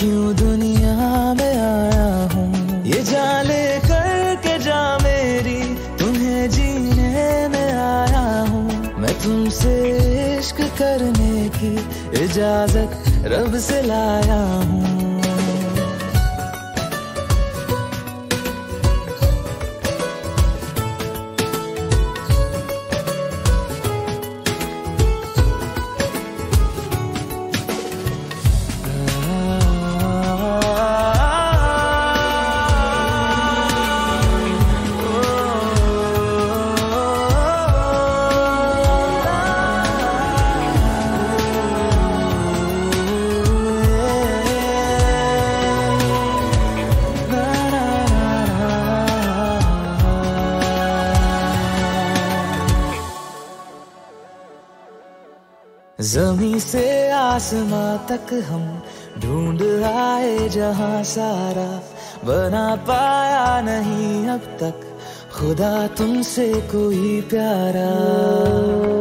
क्यों दुनिया में आया हूँ। ये जान ले करके जा मेरी, तुम्हें जीने में आया हूँ। मैं तुमसे इश्क करने की इजाजत रब से लाया हूँ। ज़मीं से आसमां तक हम ढूंढ आए जहां सारा, बना पाया नहीं अब तक खुदा तुमसे कोई प्यारा।